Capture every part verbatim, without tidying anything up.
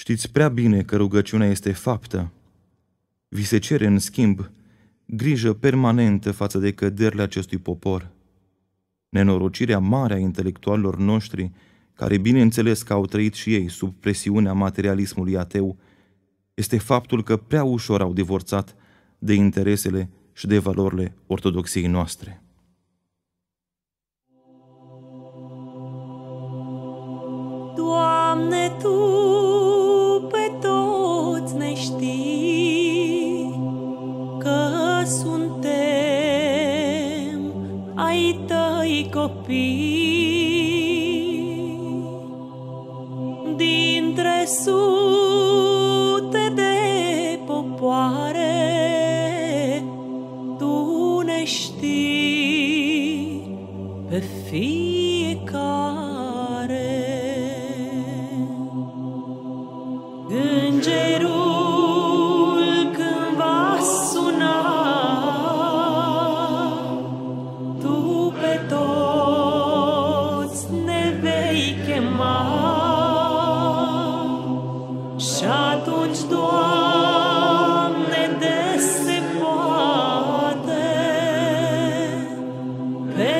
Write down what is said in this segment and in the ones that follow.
Știți prea bine că rugăciunea este faptă. Vi se cere, în schimb, grijă permanentă față de căderile acestui popor. Nenorocirea mare a intelectualilor noștri, care bineînțeles că au trăit și ei sub presiunea materialismului ateu, este faptul că prea ușor au divorțat de interesele și de valorile ortodoxiei noastre. Doamne, Tu pe toți ne știi, că suntem ai Tăi copii. Dintre sute de popoare, Tu ne știi pe fiecare. Îngerul când va suna, Tu pe toți ne vei chema. Și atunci, Doamne, de se poate, pe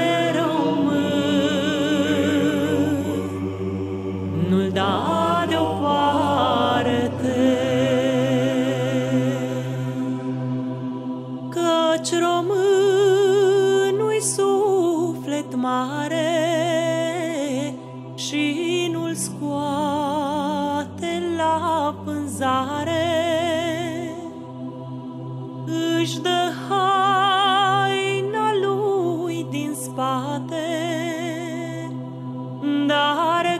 român nu-l da deoparte. Căci românul-i suflet mare și nu-l scoate la pânzare. Își dă haina lui din spate, dar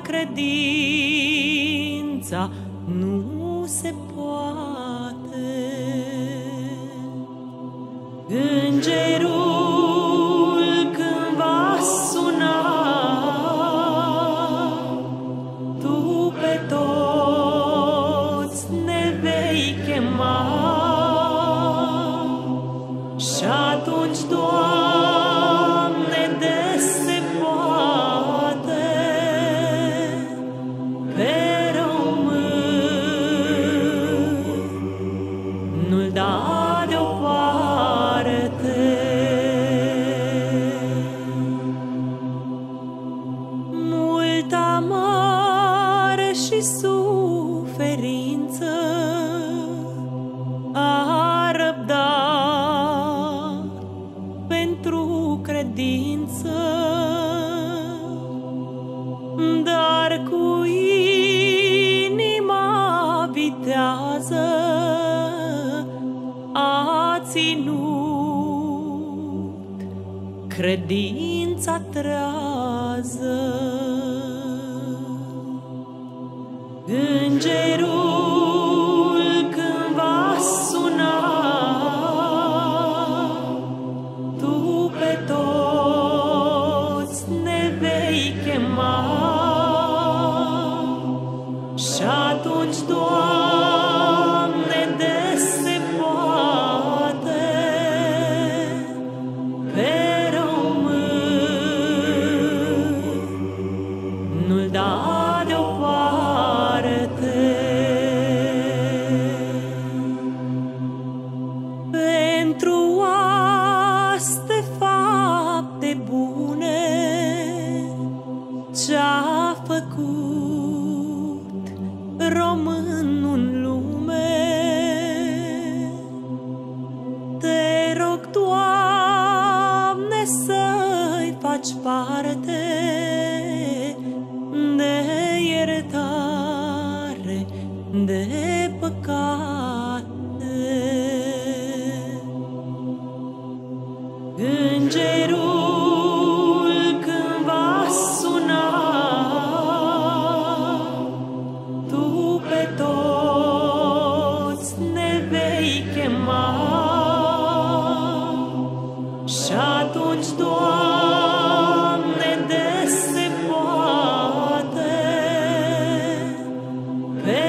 credința nu se poate. Îngerul când va suna, Tu pe toți ne vei chema. Și atunci, Doamne, de se poate, pe român nu-l da deoparte. Mult amare și suferință a răbdat pentru credință, dar cu inima vitează a ținut credința trează. Îngerul când va suna, Tu pe toți ne vei chema. Și atunci, Doamne, de se poate, pe român nu-l da deoparte. Pentru aste fapte bune ce-a făcut românul în lume, Te rog, Doamne, să-i faci parte de iertare de păcate. Îngerul când va suna, Tu pe toți ne vei chema. Și atunci, Doamne, de se poate, pe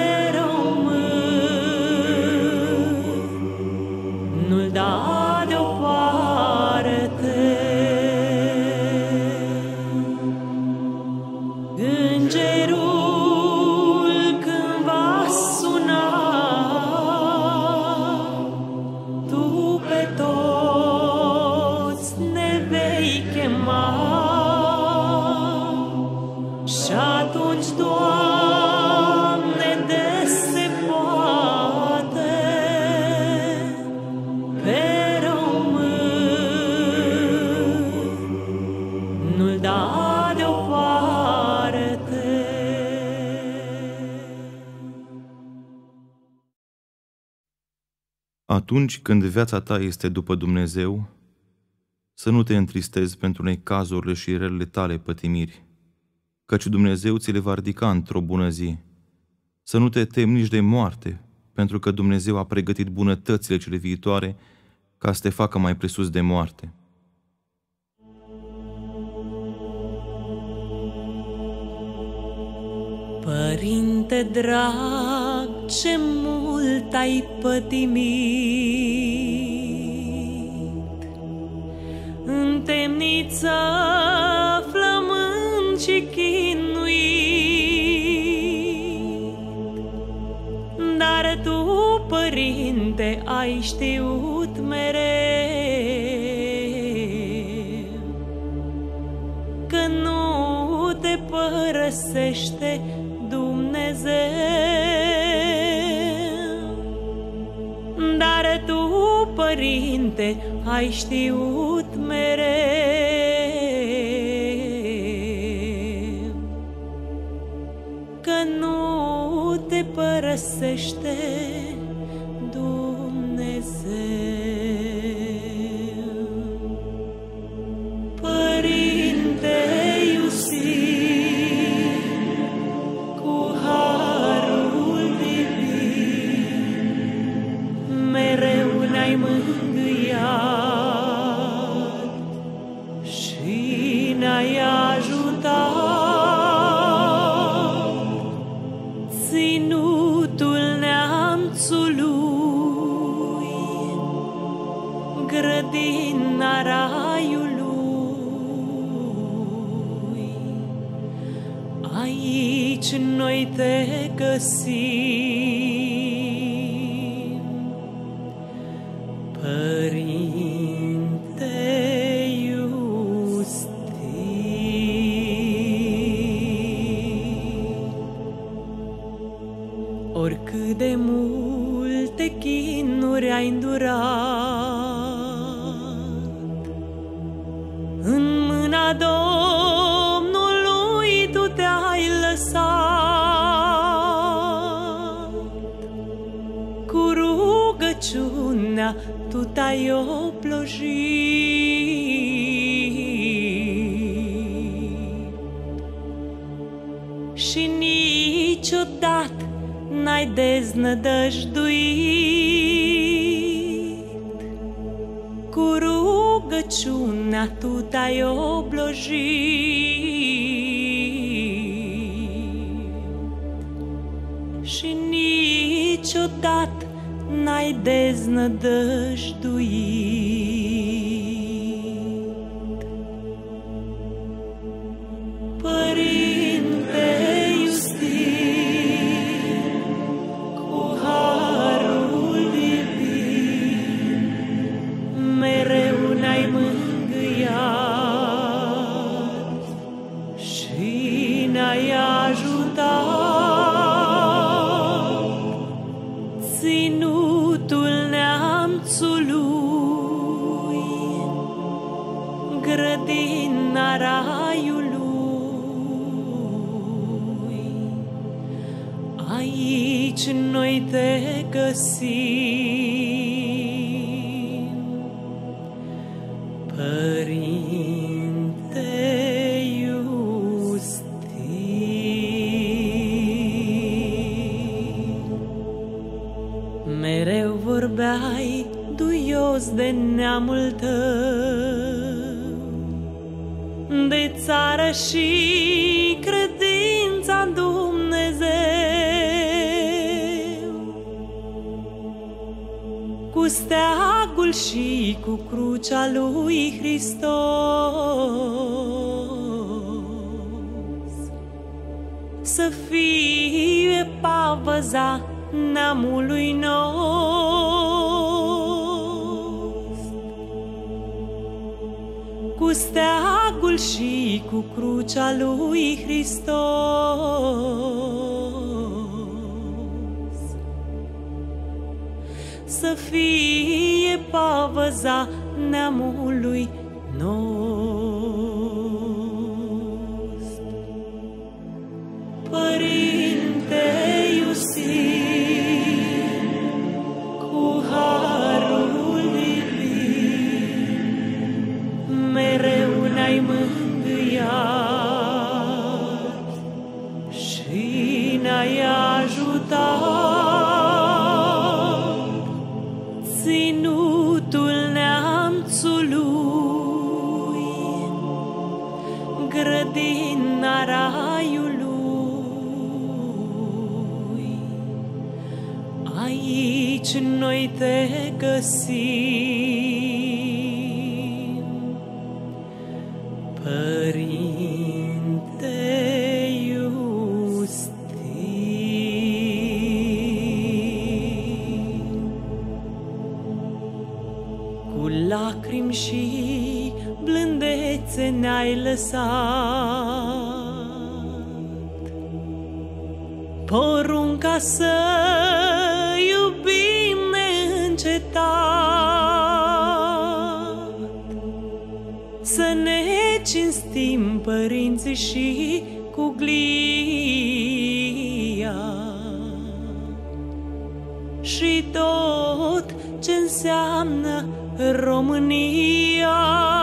român nu-l da deoparte. atunci, Doamne, de se poate pe român nu-l da deoparte. Atunci când viața ta este după Dumnezeu, să nu te întristezi pentru necazurile și relele tale pătimiri, căci Dumnezeu ți le va ridica într-o bună zi. Să nu te temi nici de moarte, pentru că Dumnezeu a pregătit bunătățile cele viitoare ca să te facă mai presus de moarte. Părinte drag, ce mult ai pătimit, în temniță flămând și chinuit, dar tu, Părinte, ai știut mereu că nu te părăsește Dumnezeu, dar tu, Părinte, ai știut mereu că nu te părăsește Dumnezeu. Părinte iusit, cu harul divin, mereu ne-ai mângâiat și ne-ai ajutat. Ținutul neamțului, grădina raiului, aici noi te găsim, Părinte Iustin. Oricât de multe chinuri ai îndurat, în mâna Domnului tu te-ai lăsat, cu rugăciunea tu te-ai oplojit și niciodată n-ai deznădăjduit, cu rugăciunea tu te-ai oblojit și niciodată n-ai deznădăjduit. Părinte Iustin, cu harul divin, mereu ne-ai mângâiat și ne-ai ajutat. Ținutul neamțului, grădina raiului, aici noi te găsim, Părinte Iustin. Mereu vorbeai duios de neamul tău, de țară și credința în Dumnezeu, cu steagul și cu crucea lui Hristos, să fie pavăza neamului nostru, cu steagul steagul și cu crucea lui Hristos. Să fie pavăza neamului nostru. Părinte Iustin, cu harul divin, mereu ne-ai mângâiat și ne-ai ajutat. Ținutul neamțului, grădina raiului, aici noi te găsim, Părinte Iustin. Cu lacrimi și blândețe ne-ai lăsat porunca să iubim neîncetat, să ne cinstim părinții și cu glia și tot ce înseamnă România.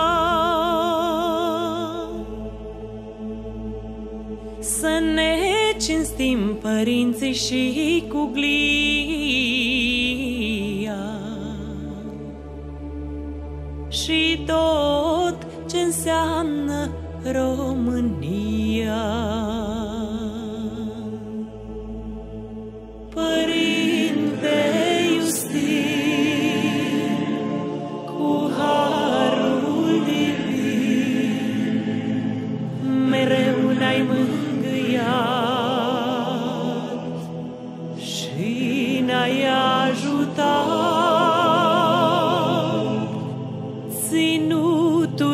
Să ne cinstim părinții și cu glia și tot ce înseamnă România. Părinte Iustin, cu harul divin, mereu ne-ai mângâiat și ne-ai ajutat. Ținutul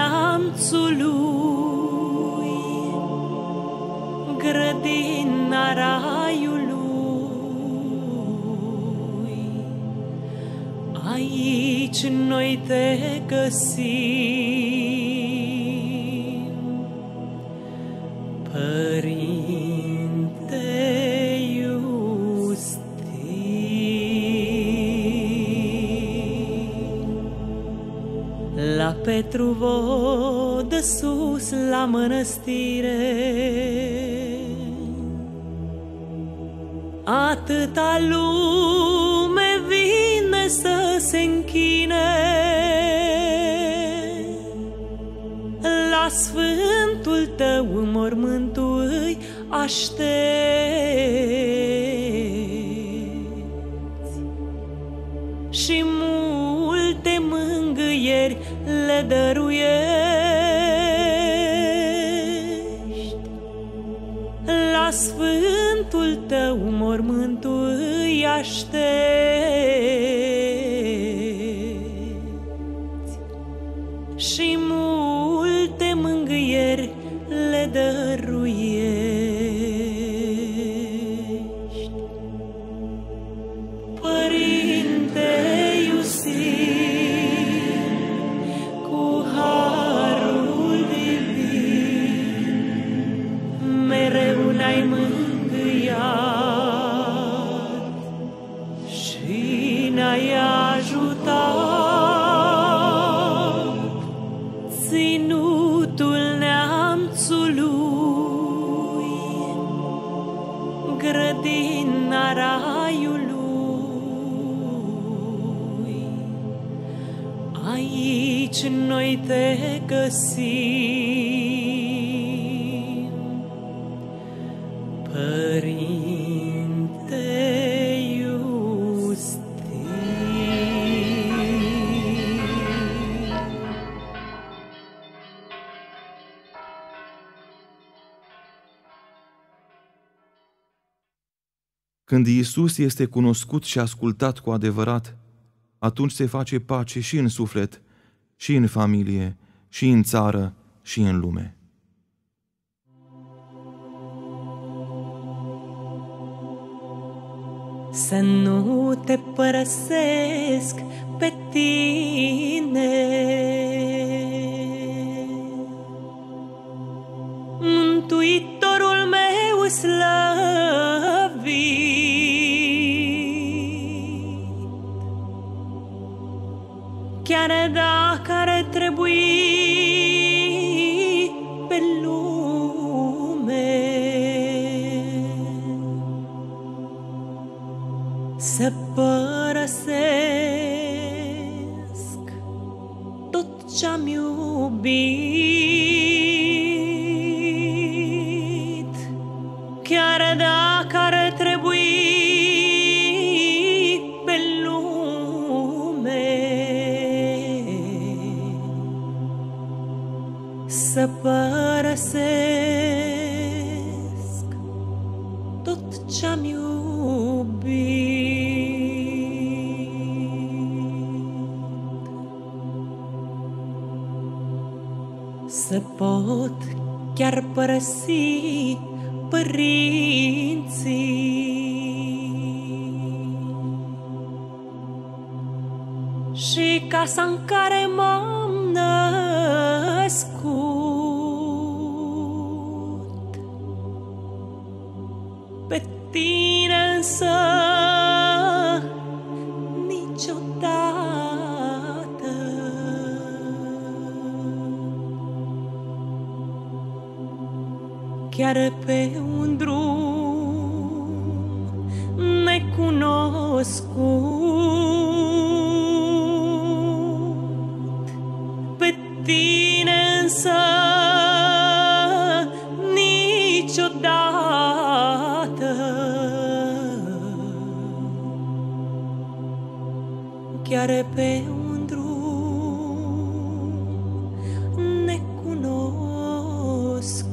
neamțului, grădina raiului, aici noi te găsim, Părinte Iustin. La Petru Vodă sus la mănăstire, atâta lume vine să se închine la sfântul tău mormântul îi aștepți și multe mângâieri le dăruiești. La sfântul tău mormântul îi aștepți și multe mângâieri le dăruiești. Părinte Iustin, cu harul divin, mereu ne-ai mângâiat și ne-ai ajutat. Ținutul neamțului, grădina raiului, aici noi te găsim, Părinte Iustin. Când Iisus este cunoscut și ascultat cu adevărat, atunci se face pace și în suflet, și în familie, și în țară, și în lume. Să nu te părăsesc pe tine, Mântuitorul meu slăvit, chiar dacă ar trebui pe lume să părăsesc tot ce-am iubit, chiar dacă ar trebui pe lume să părăsesc tot ce-am iubit. Să pot chiar părăsi părinții și casa în care m-am născut, pe tine însă niciodată. Chiar pe un drum necunoscut, pe tine însă niciodată. Chiar pe un drum necunoscut,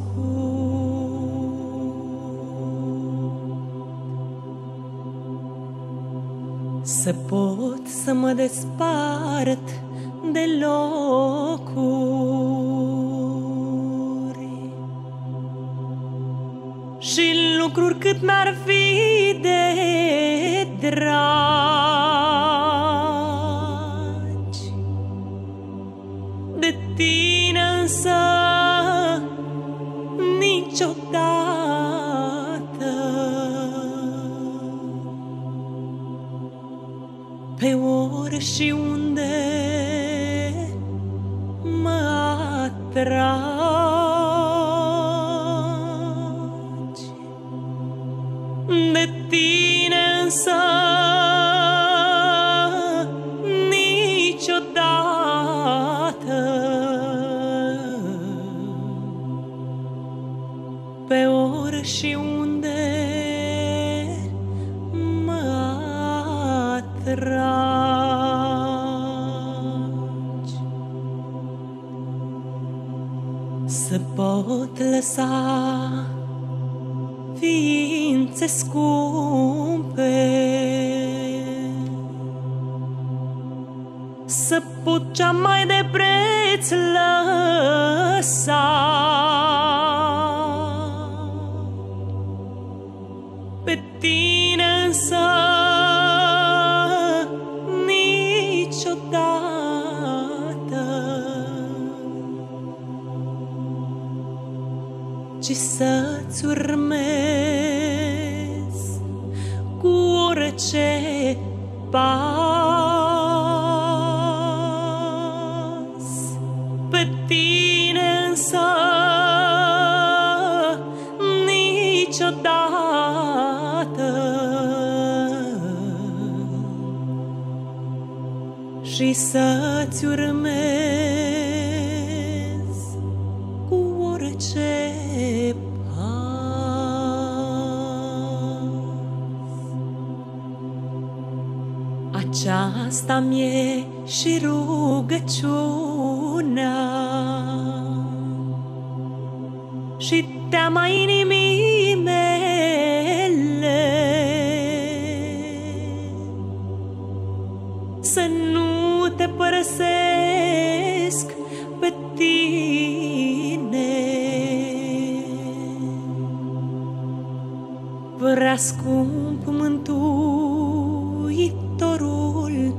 să pot să mă despart de locuri și lucruri cât mi-ar fi de dragi, de tine însă niciodată. Pe ori și unde mă atragi, de tine însă niciodată. Pe ori și unde mă atragi, să pot lăsa ființe scumpe, să pot cea mai de preț lăsa, pe tine însă niciodată. Ci să-ți urmez cu orice pas, pe tine însă niciodată. Și să-ți urmez cu orice pas. Aceasta mi-e și rugăciunea și teama inimii mele, să nu te părăsesc pe tine, prea scump Mântuitorul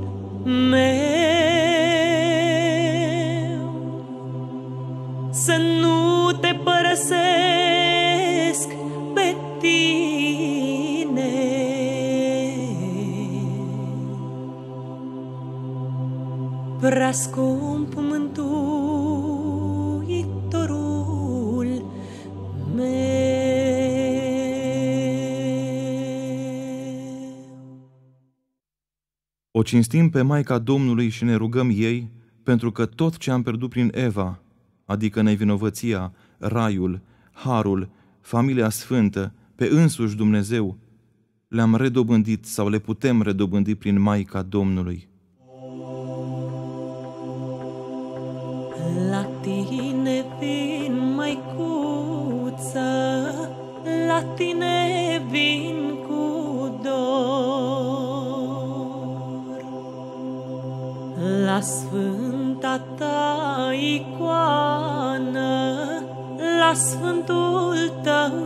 meu, să nu te părăsesc pe tine. Prea scump Mântuitorul meu. O cinstim pe Maica Domnului și ne rugăm ei, pentru că tot ce am pierdut prin Eva, adică nevinovăția, raiul, harul, familia sfântă, pe însuși Dumnezeu, le-am redobândit sau le putem redobândi prin Maica Domnului. La tine vin, Măicuță, la tine vin cu dor, la sfânta ta icoană, la sfântul tău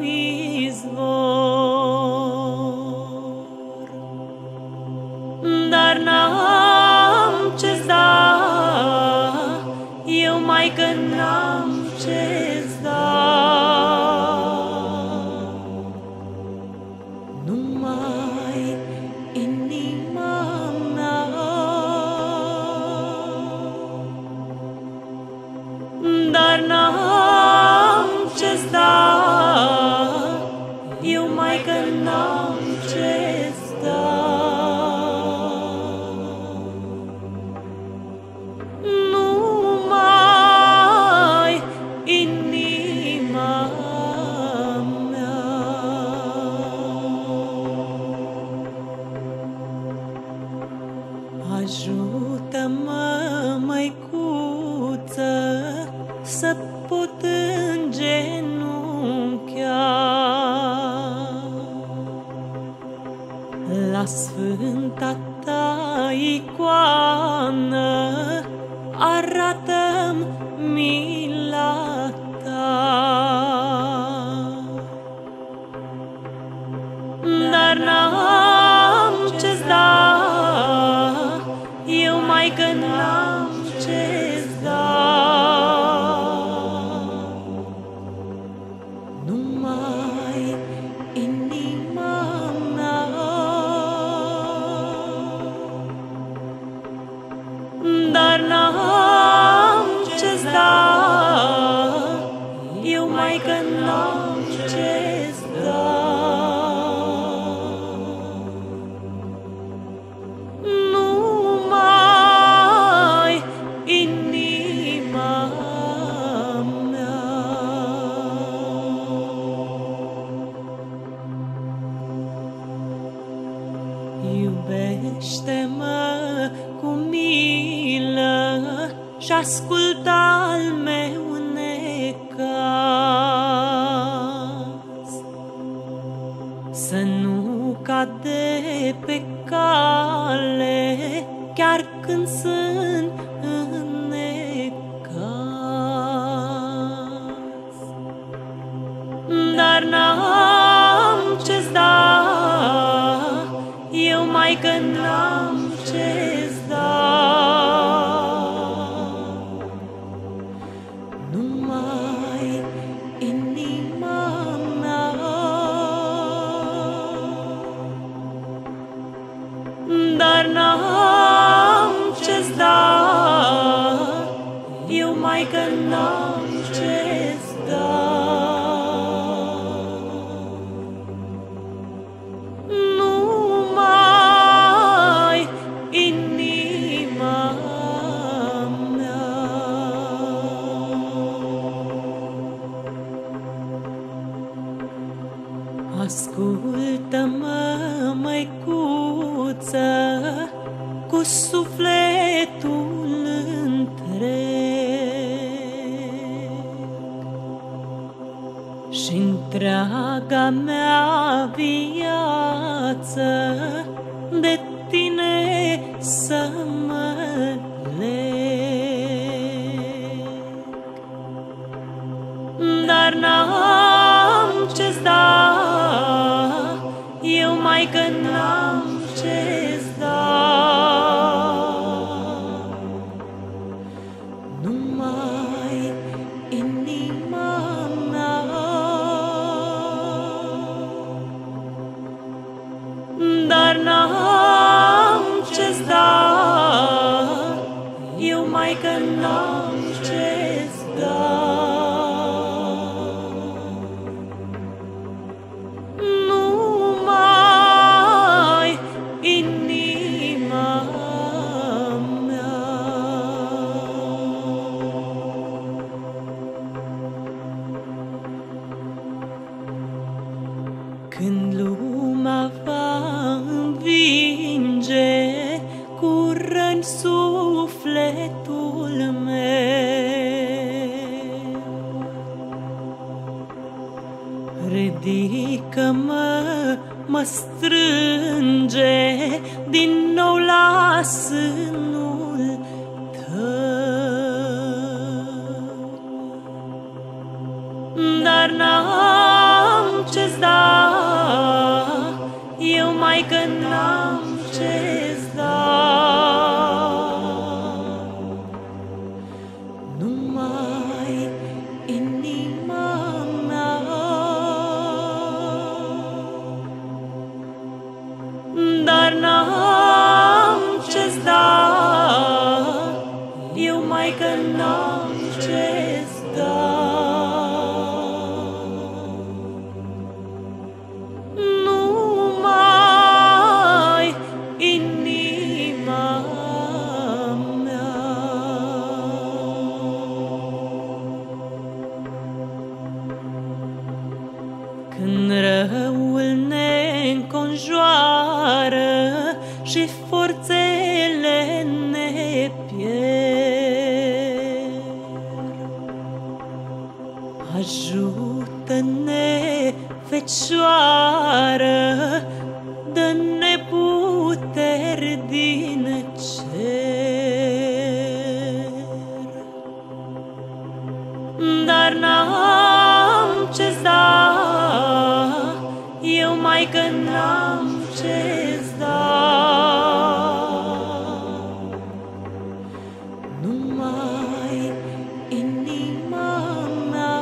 izvor. Dar n-am ce-ți da, eu, Maică, n-am ce-ți da, numai inima mea. Dar n-am ce-ți da, eu, Maică, n-am ce-ți da, numai inima mea. Ajută-mă, Măicuță, să pot îngenunchea la sfânta ta icoană, arată-mi mila ta. Dar n-am ce-ți da, eu, Maică, n-am ce-ți da, numai inima mea. Dar n-am ce-ți da, eu, Maică, n-am ce-ți da, numai inima mea. Iubește-mă cu milă și ascultă al meu necaz, să nu cade pe cale chiar când sunt în necaz. Dar n-am ce-ți da, eu, Maică, n-am ce-ți da, numai inima mea. Dar n-am ce-ți da, eu, Maică, n-am ce-ți da, numai inima mea. Ascultă-mă, Măicuță, cu sufletul întreg și întreaga mea viață de tine să mă leg. Dar n-am ce-ți da, când lumea va învinge cu răni sufletul meu. Ridică-mă, mă strânge din nou la sânul tău, dar n-am ce-ți da, eu, Maică, n-am ce-ți da, numai inima mea, dar n-am ce-ți da, eu, Maică, n-am ce-ți da. Când răul ne înconjoară și forțele ne pierd, ajută-ne, Fecioară, dă-ne puteri din cer, dar n-am ce-ți da, eu, Maică, n-am ce-ți da, numai inima mea,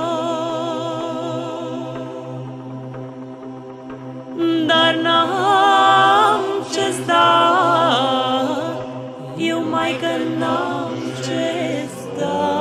dar n-am ce-ți da, eu, Maică, n-am ce-ți da.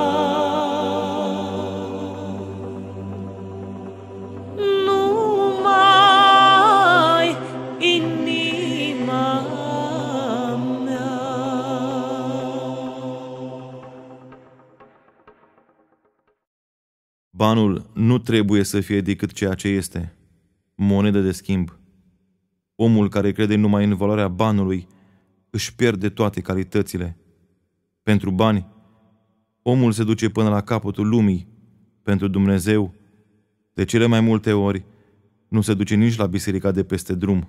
Banul nu trebuie să fie decât ceea ce este, monedă de schimb. Omul care crede numai în valoarea banului își pierde toate calitățile. Pentru bani, omul se duce până la capătul lumii. Pentru Dumnezeu, de cele mai multe ori, nu se duce nici la biserica de peste drum.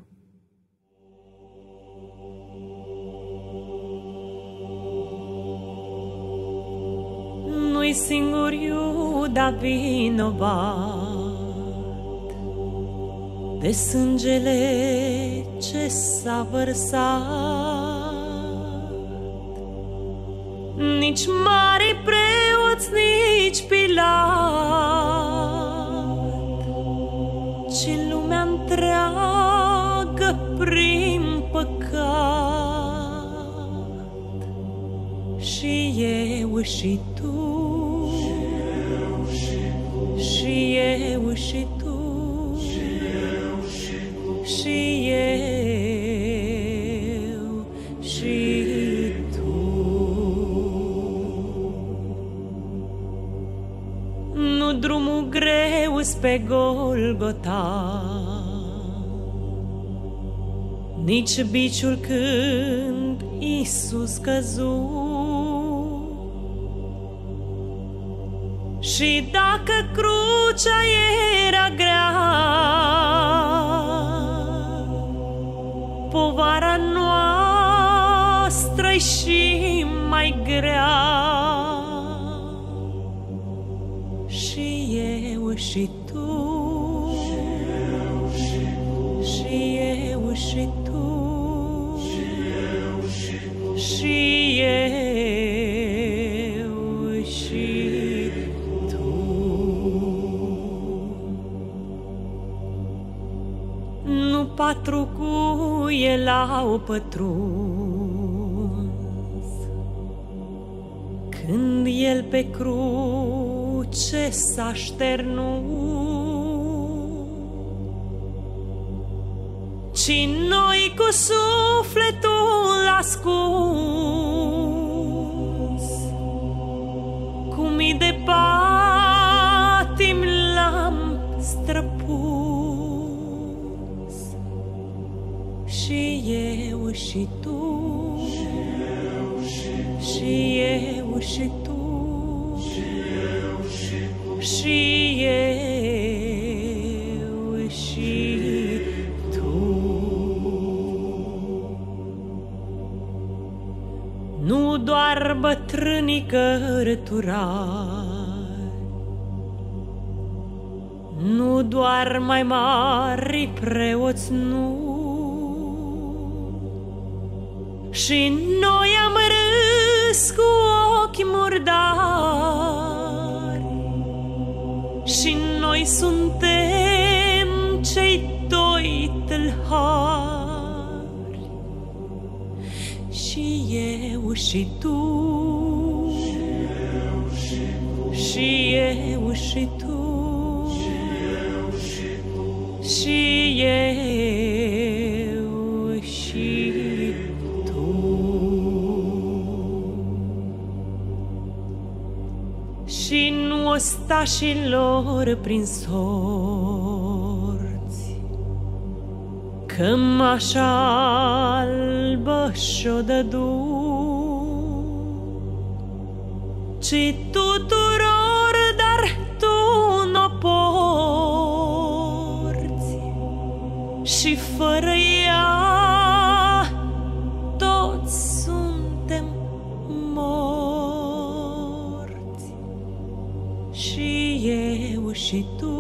Nu-i singur Iuda vinovat de sângele ce s-a vărsat, nici mari preoți, nici Pilat, ci lumea întreagă prin păcat. Și eu și tu, și eu și tu, și eu și tu. Nu drumul greu pe Golgota, nici biciul când Iisus căzu. Și dacă crucea era grea, povara noastră-i și mai grea. Și eu și tu, și eu și tu, și eu și nu patru cuie l-au pătruns când el pe cruce s-a șternut, ci noi cu sufletul ascuns, cu mii de patimi l-am străpus. și eu și tu, și eu și tu, și eu și tu. Nu doar bătrânii cărturari, nu doar mai mari preoți, nu, și noi am râs cu ochi murdari, și noi suntem cei doi tâlhari, și eu și tu, și eu și tu, și eu și tu. Și nu ostașilor prin sorți, cămașa albă și-o dădu, ci tuturor, dar tu n-o porți, și fără ea toți suntem morți, și eu și tu,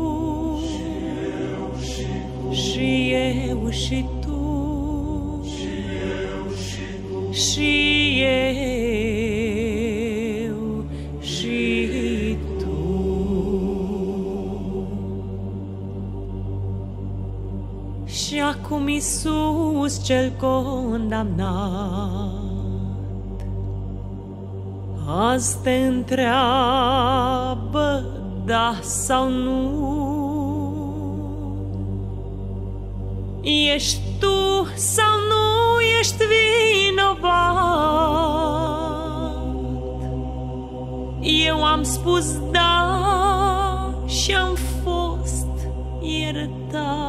și eu și tu, și eu și tu. Și acum Iisus cel condamnat azi te întreabă da sau nu. Ești tu sau nu ești vinovat? Eu am spus da și am fost iertat.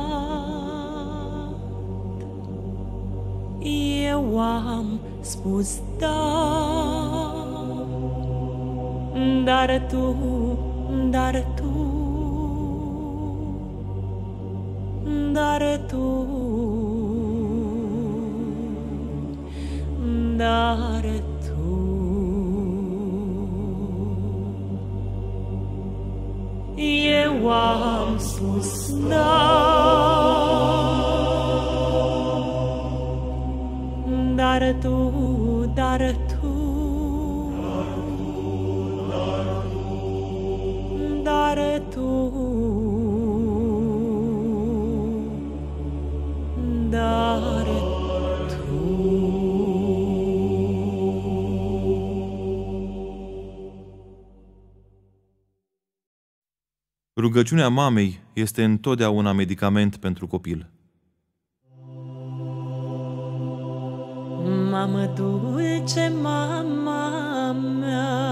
Eu am spus da, dar tu, dar tu, dar tu, dar tu. Eu am spus da, dar tu, dar tu, dar tu, dar tu. Rugăciunea mamei este întotdeauna medicament pentru copil. Mamă dulce, mama mea,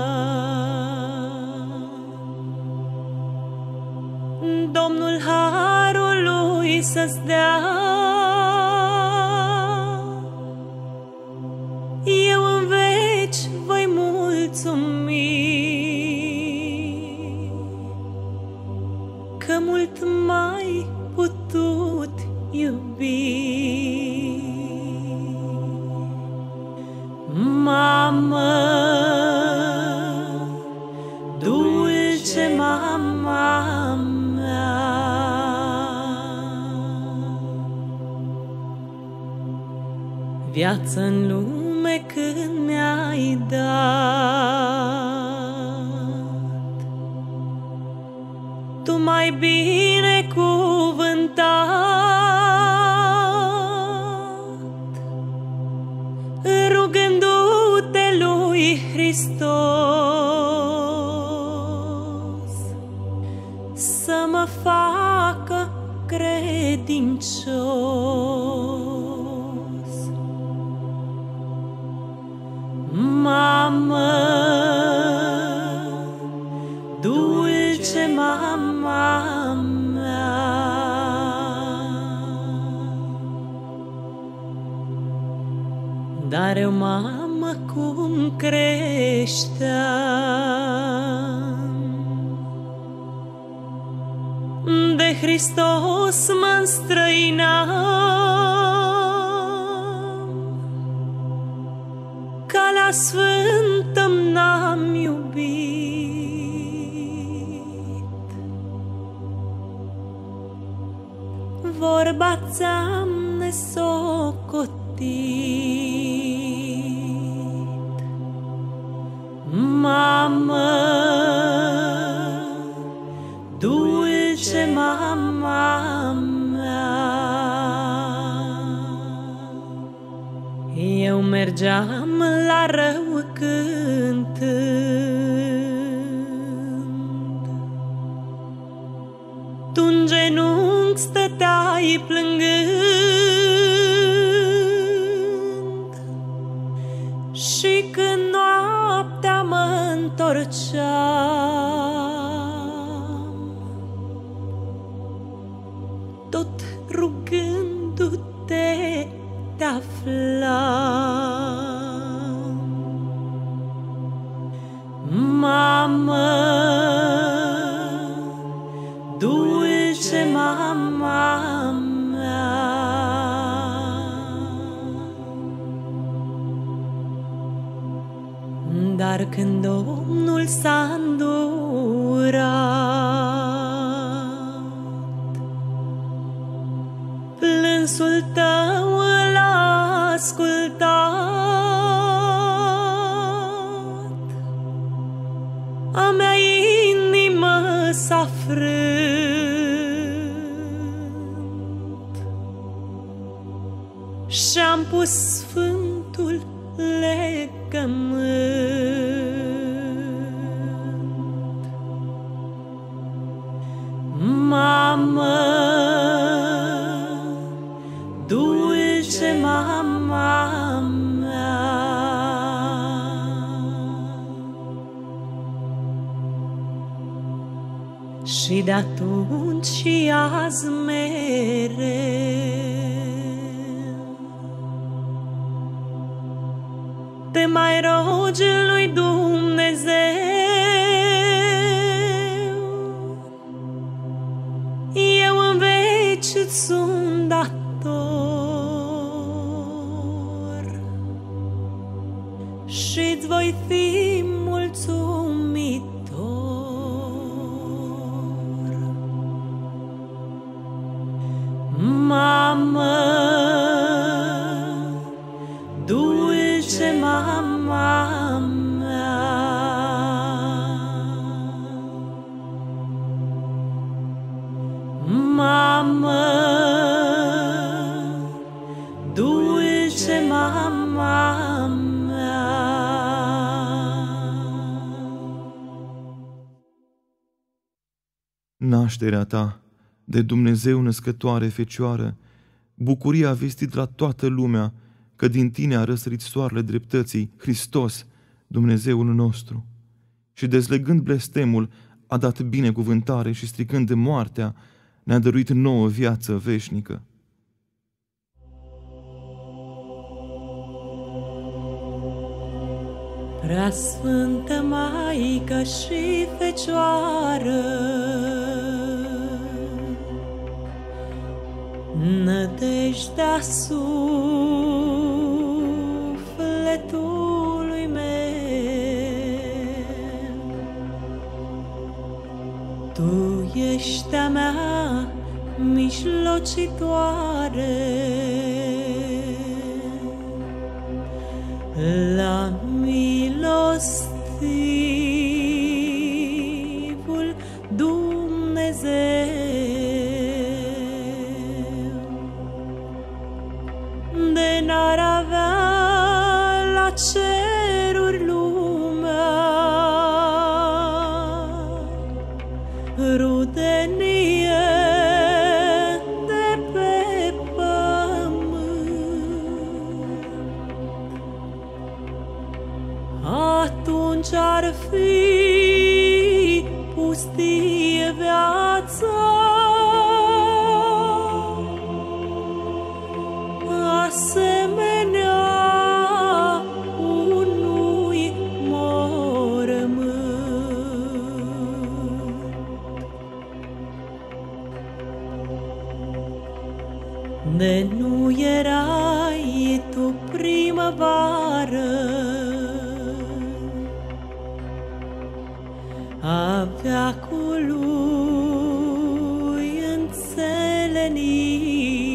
Domnul harului să-ți dea, eu în veci voi mulțumi, că mult mai putut iubi. Mamă, dulce mama mea, viață în lume când mi-ai dat, tu m-ai binecuvântat, rugându-te lui Hristos să mă facă credincios. Mamă, dulce mama mea, dar eu, mamă, cum creșteam, de Hristos mă înstrăinam, calea sfântă n-am iubit. Vorba ți-am nesocotit, mamă, dulce mama mea. Eu mergeam la rău cântând, tu-n genunchi stăteai plângând, și când noaptea mă întorceam, tot rugându-te te-aflam. Mamă, dulce mama mea, dar când Domnul s-a îndurat, plânsul tău îl ascultat, a mea inimă s-a frânt și-am pus sfântul legământ. Mamă, dulce mama mea, și de atunci și azi mereu te mai rogi lui Dumnezeu, eu în veci îți sunt dator și-ți voi fi mulțumitor. Mamă, dulce mama mea, mamă, dulce mama mea. Nașterea ta, de Dumnezeu născătoare Fecioară, bucuria a vestit la toată lumea că din tine a răsărit soarele dreptății, Hristos, Dumnezeul nostru. Și dezlegând blestemul, a dat binecuvântare și stricând de moartea, ne-a dăruit nouă viață veșnică. Preasfântă Maică și Fecioară, nădejdea sufletului meu, tu ești a mea mijlocitoare la milostivul Dumnezeu. De n-ar avea la ceruri lumea rudenie de pe pământ, atunci ar fi pustie viața, asemenea de nu erai tu primăvară, a veacului înțelenit.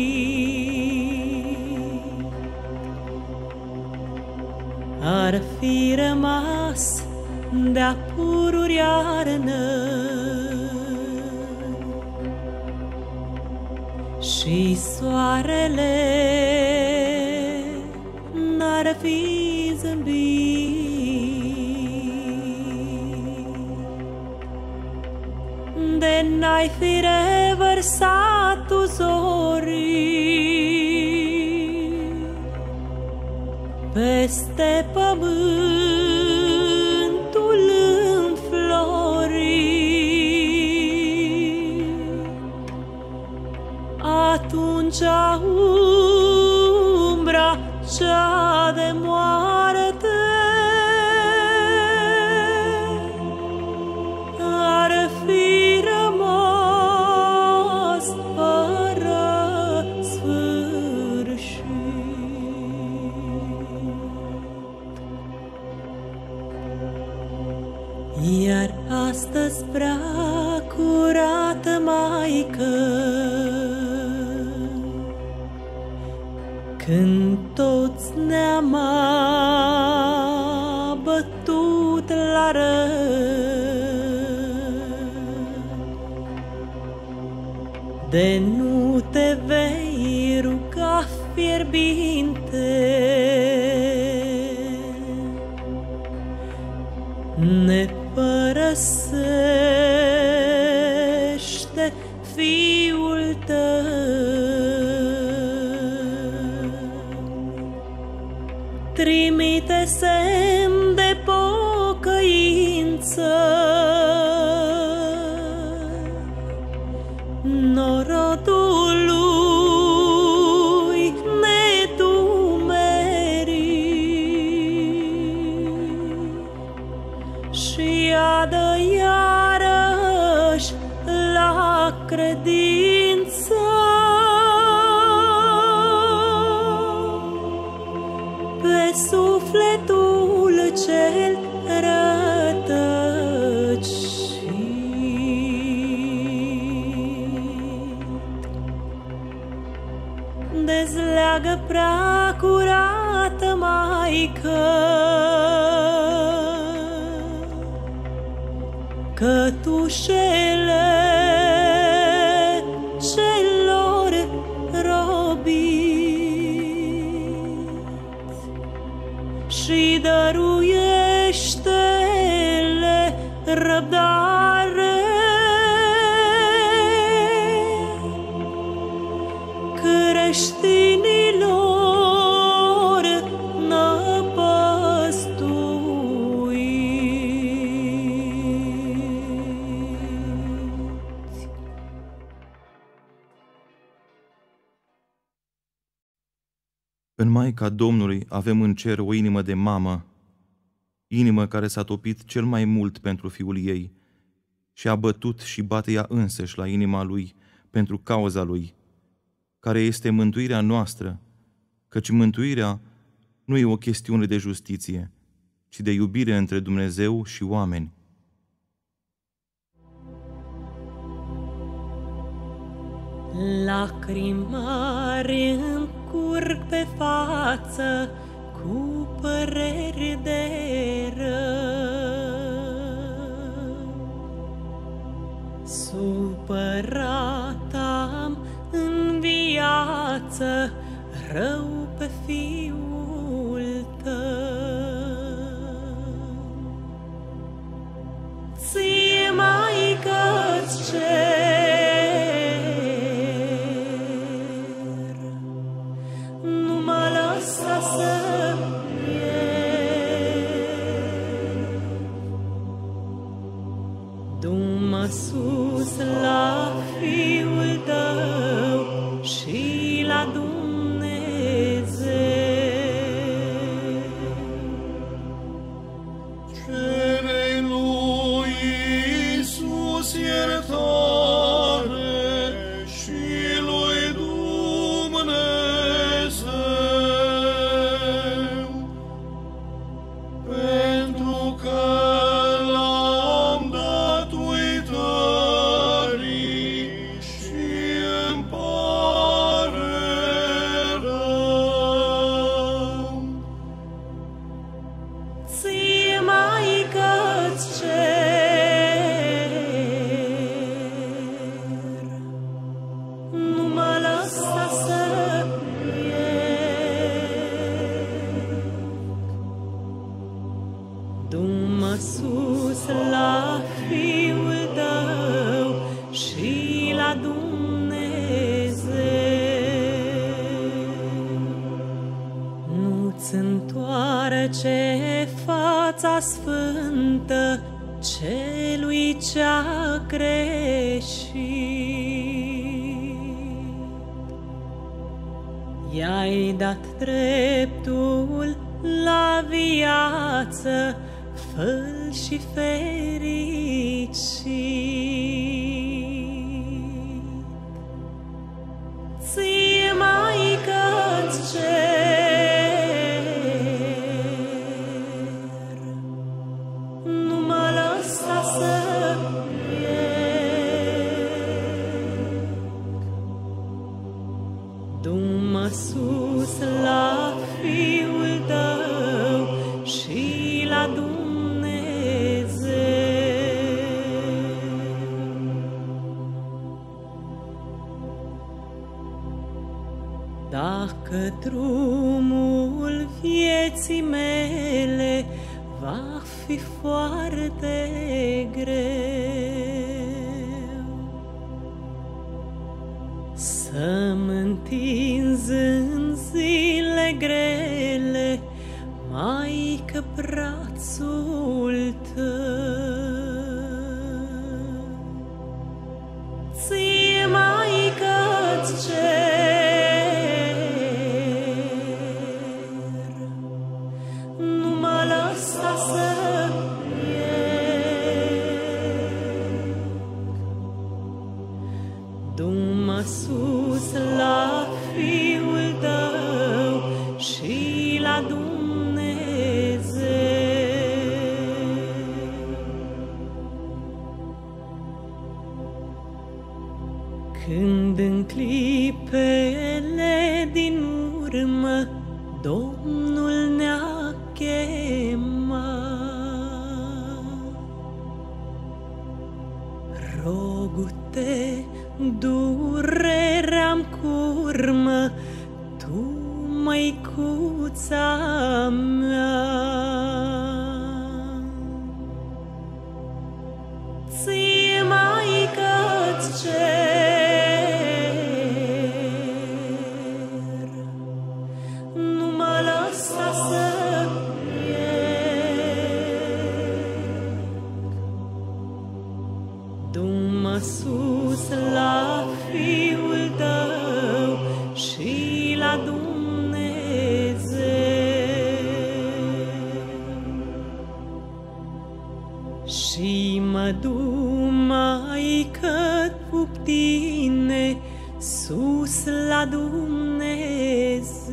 Ar fi rămas de-a pururi iarnă și soarele n-ar fi zâmbit, de n-ai fi revărsat tu zorii peste pământul înflorit. Atunci umbra cea de moarte ar fi rămas fără sfârșit. Iar astăzi, prea curată Maică, când toți ne-am abătut la rău, de nu te vei ruga fierbinte, ne părăsește Fiul tău. Trimite semn de pocăință, norodul lui nedumerit și adă iarăși la credință pe sufletul cel rătăcit. Dezleagă, prea curată Maică, cătușele celor robiți și dăruiește-le răbdare creștinilor năpăstuiți. În Maica Domnului avem în cer o inimă de mamă, inimă care s-a topit cel mai mult pentru Fiul ei și a bătut și bate ea însăși la inima Lui pentru cauza Lui, care este mântuirea noastră, căci mântuirea nu e o chestiune de justiție, ci de iubire între Dumnezeu și oameni. Lacrimi mari îmi curg pe față cu păreri de rău. Supărat am în viață rău pe Fiul tău. Ție, Maică-ți cer, nu mă lăsa să-mi pierd. Du-mă sus la Fiul tău și la Dumnezeu. arăce fața sfântă celui ce-a greșit. I-ai dat dreptul la viață, fă-l și fericit. Ție, Maică-ți cer, nu mă lăsa să pierd. Du-mă sus la Fiul Tău și la Dumnezeu. Dacă drumul vieții mele va fi foarte greu, să-mi întinzi în zile grele, Maică, brațul Tău. Ție, Maică-ți cer, nu mă lăsa să pierd. Du-mă sus la Fiul Tău și la Dumnezeu. Când în clipele din urmă Domnul ne-a chemat, rogu-te, durerea-mi curmă, Tu, Măicuța mea. Ție, Maică-ți cer, nu mă lăsa să pierd. Du-mă sus la Fiul Tău și la Dumnezeu. Și mă du, Maică, cu Tine sus la Dumnezeu.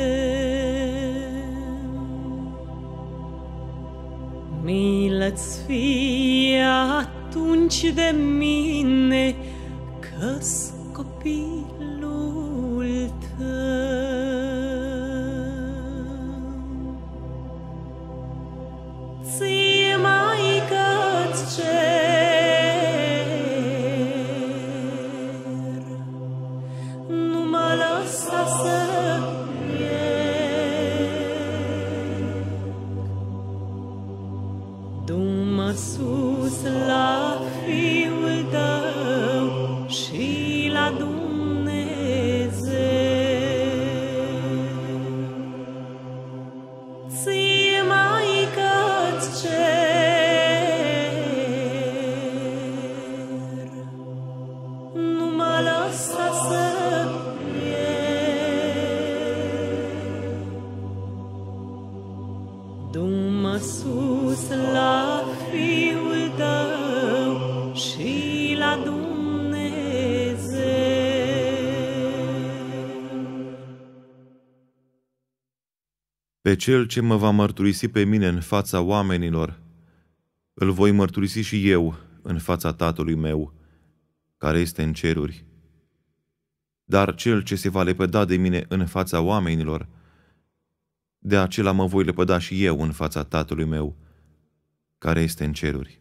Milă-ți fie atunci de mine, că-s copilul Tău. Ție, Maică-ți cer, nu mă lăsa să pierd. Du-mă sus la Fiul Tău și la Dumnezeu. Ție, Maică-ți cer, nu mă lăsa să pierd. Du-mă sus la Fiul Tău și la Dumnezeu. Pe cel ce mă va mărturisi pe mine în fața oamenilor, îl voi mărturisi și eu în fața Tatălui meu, care este în ceruri. Dar cel ce se va lepăda de mine în fața oamenilor, de acela mă voi lepăda și eu în fața Tatălui meu, care este în ceruri.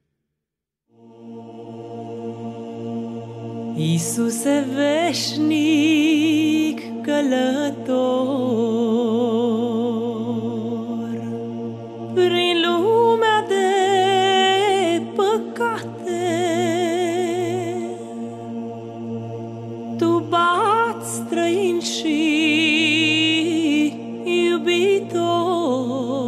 Iisuse veșnic călător, prin lumea de păcate, Tu bați străin și iubitor,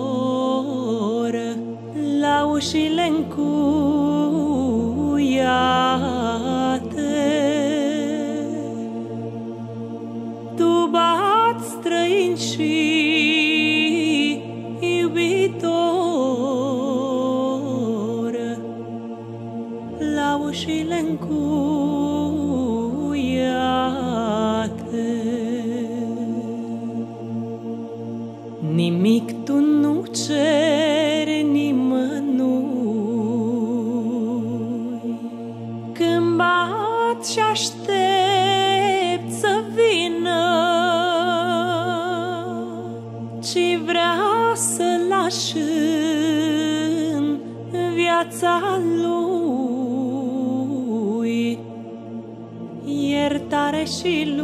străin și iubitor, la ușile încuiate. Nimic tu nu ceri nimănui, când bați și aștepți să vină, ci vrea să lași în viața lui iertare și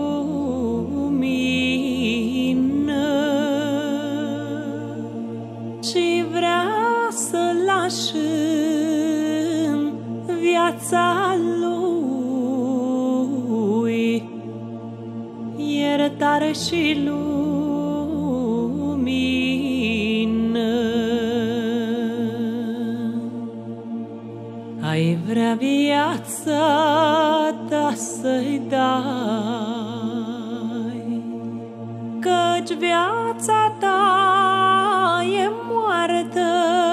lumină, ci vrea să lași în viața lui iertare și lumină. Ai vrea viața ta să-i dai, căci viața ta e moartă,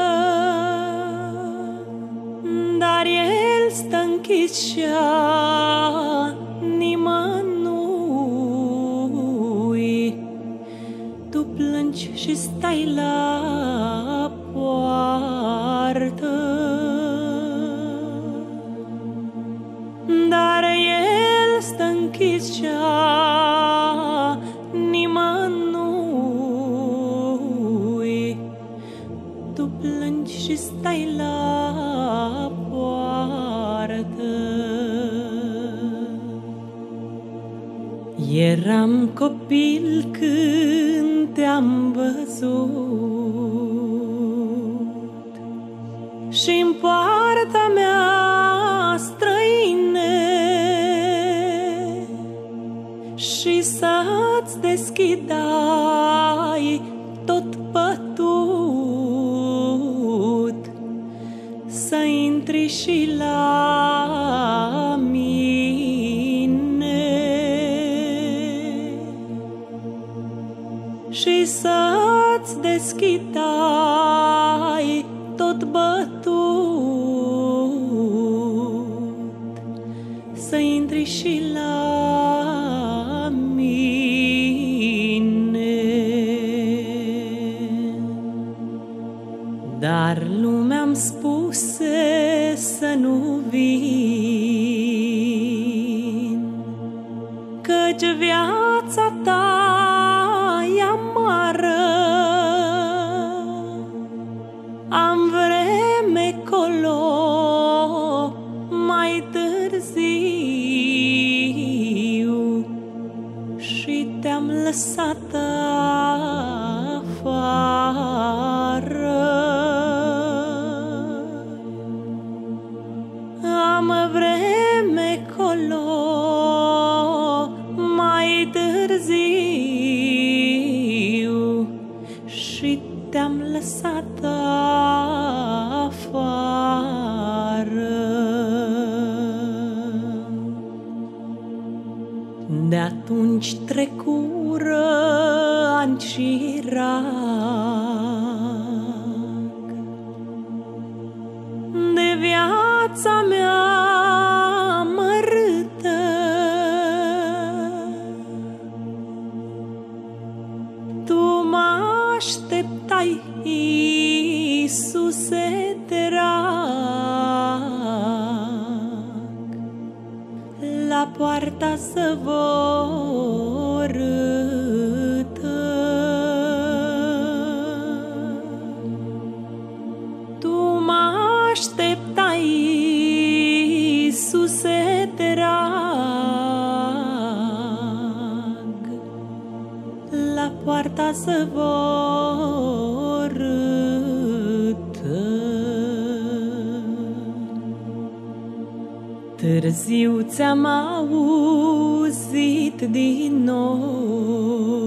dar el stă închis și-a nimănui. Tu plângi și stai la poartă, dar el stă închis și-a nimănui. Tu plângi și stai la poartă. Eram copil când te-am văzut și-n poarta mea străine, și să-ți deschidai tot pătut, să intri și la mine, și să-ți deschidai tot bătut, să intri și la mine. Dar lumea-mi spuse să nu vin, căci viața ta e amară. Am vreme colo mai târziu și te-am lăsat afară. Am vreme colo mai târziu și te-am lăsat afară. De atunci trecură ani și rac, de viața mea amărâtă. Tu mă așteptai, Iisuse drag, la poarta zăvorâtă. Tu mă așteptai, Iisuse drag, la poarta zăvorâtă. Târziu ți-am auzit din nou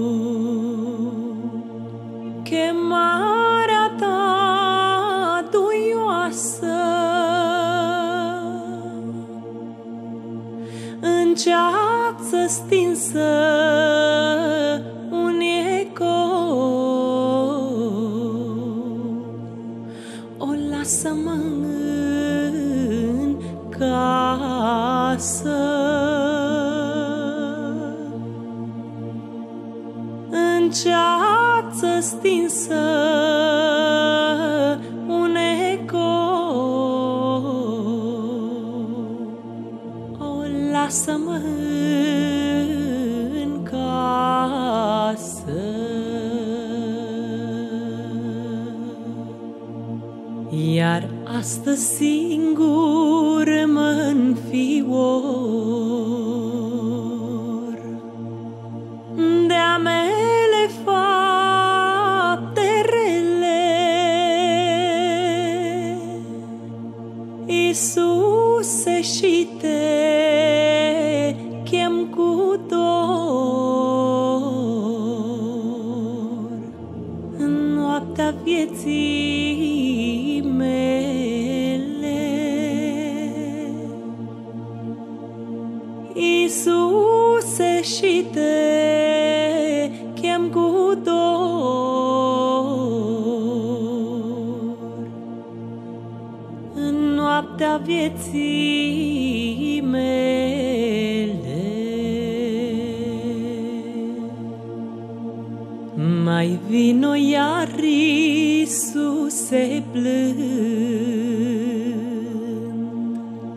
chemarea ta duioasă. În ceață stinsă un acasă, în ceață stinsă un eco. O, lasă-mă în casă, iar astăzi singur mă înfior de-a mele fapte rele. Iisuse, și te chem cu dor în noaptea vieții mele. Iisuse, și te chem cu dor în noaptea vieții mele. Mai vino iar, Iisuse, plând,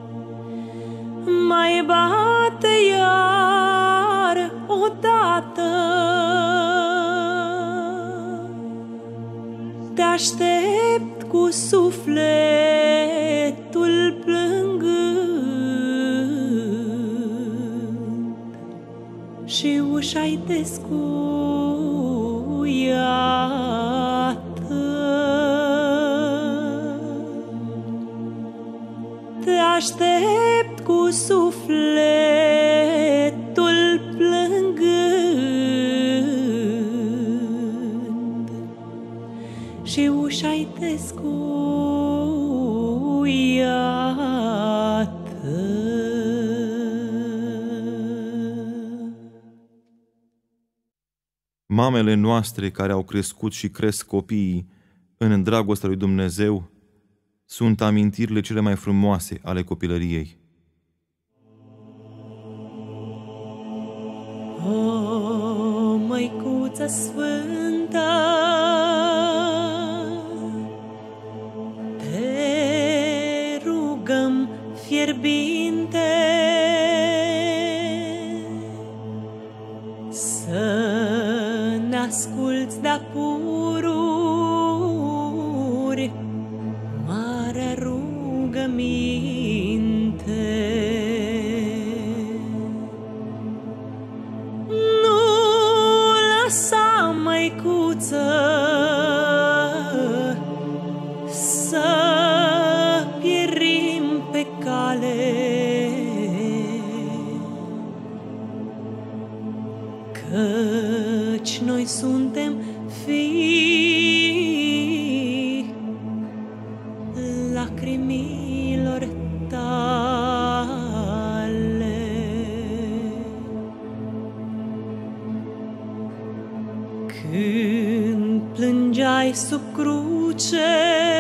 mai bate iar odată. Te aștept cu sufletul plângând și ușa-i descuiată. Te aștept cu sufletul plângând și ușa-i descuiată. Mamele noastre care au crescut și cresc copiii în dragostea lui Dumnezeu sunt amintirile cele mai frumoase ale copilăriei. O, Măicuță Sfântă, te rugăm fierbinte să ne asculți de-a pururi marea rugăminte. Nu lăsa, Măicuță, să pierim pe cale, căci noi suntem fii lacrimilor tale. Când plângeai sub cruce,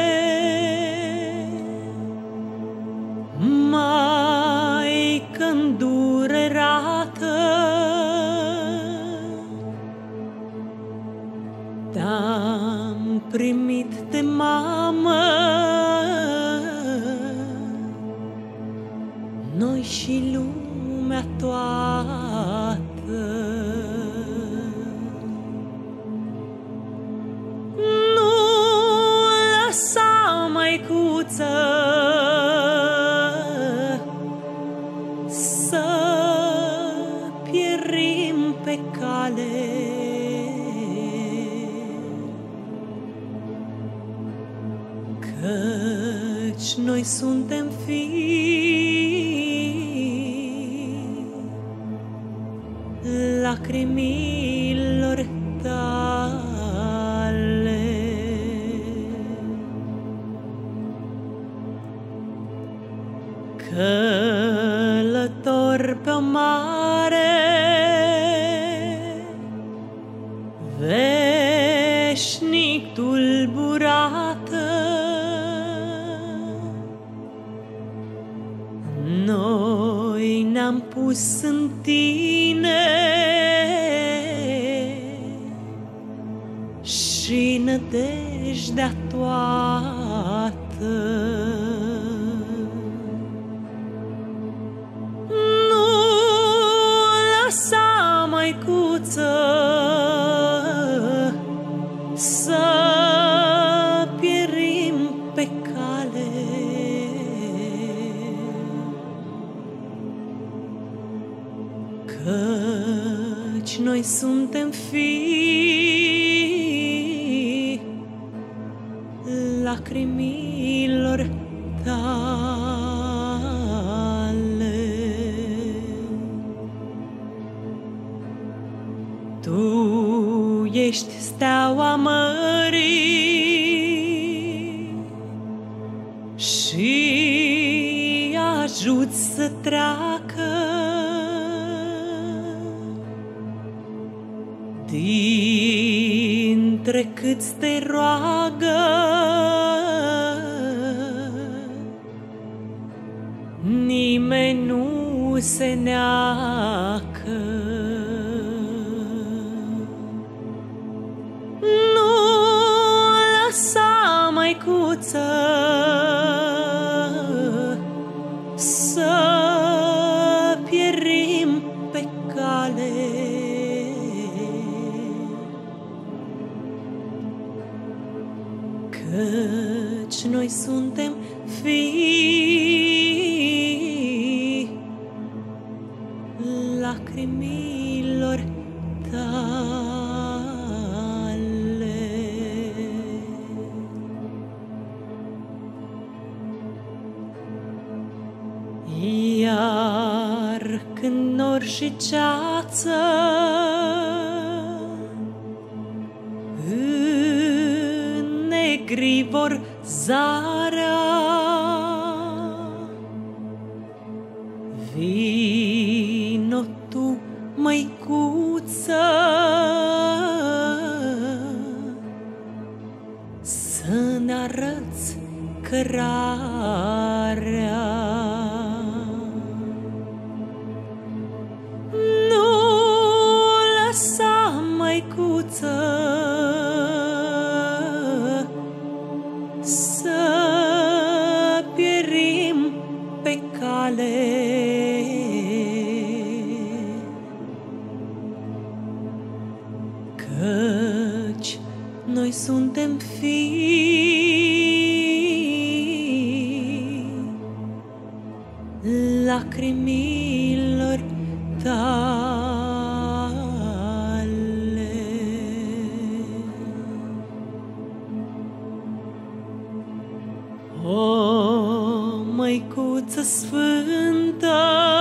Maică îndurerată, te-am primit de mamă, noi și lumea toată. Nu lăsa, Măicuță, să pierim pe cale, căci noi suntem fii lacrimilor tale. Călător pe-o mare, veșnic tulburată, noi pus în tine și nădejdea toată. Nu lăsa, măicuță, să pierim pe cale, căci noi suntem fii lacrimilor tale. Tu ești steaua mării și ajuți să treacă dintre câți te roagă. Nimeni nu se neacă. Nu lăsa, măicuță, să pierim pe cale, căci noi suntem fii lacrimilor tale. Iar când nor și ceață negri vor zarea, vino tu, măicuță, să ne arăți cărarea. Nu lăsa, măicuță, să pierim pe cale, căci noi suntem fii lacrimilor tale. O, măicuță sfântă,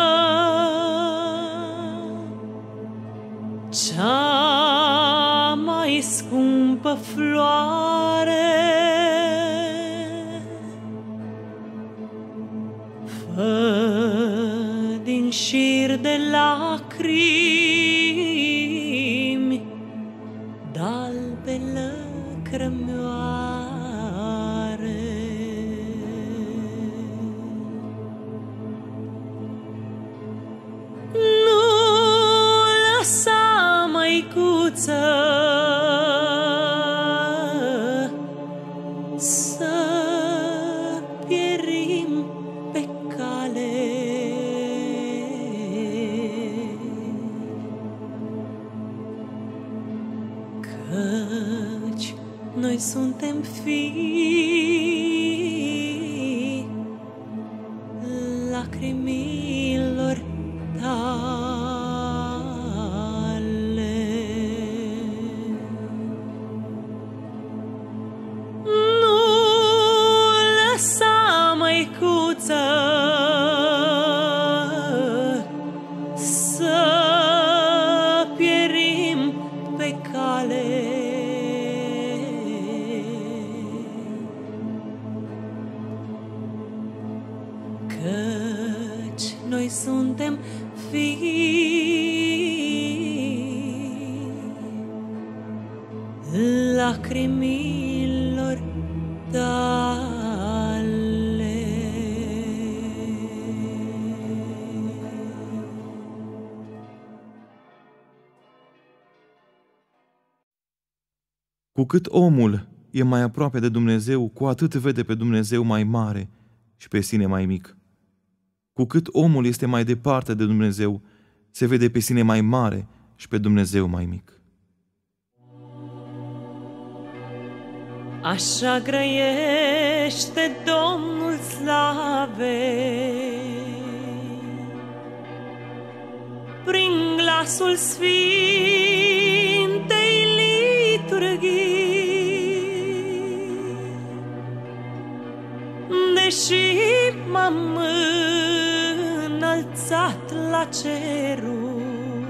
cea mai scumpă floare, fă din șir de lacrimi de-albe lăcrămioare. Nu lăsa, măicuță, să pierim pe cale, căci noi suntem fii lacrimilor tale. Nu lăsa, măicuță, să pierim pe cale, căci noi suntem fii lacrimilor tale. Cu cât omul e mai aproape de Dumnezeu, cu atât vede pe Dumnezeu mai mare și pe sine mai mic. Cu cât omul este mai departe de Dumnezeu, se vede pe sine mai mare și pe Dumnezeu mai mic. Așa grăiește Domnul slavei, prin glasul sfintei liturghii, deși m-am înălțat la ceruri,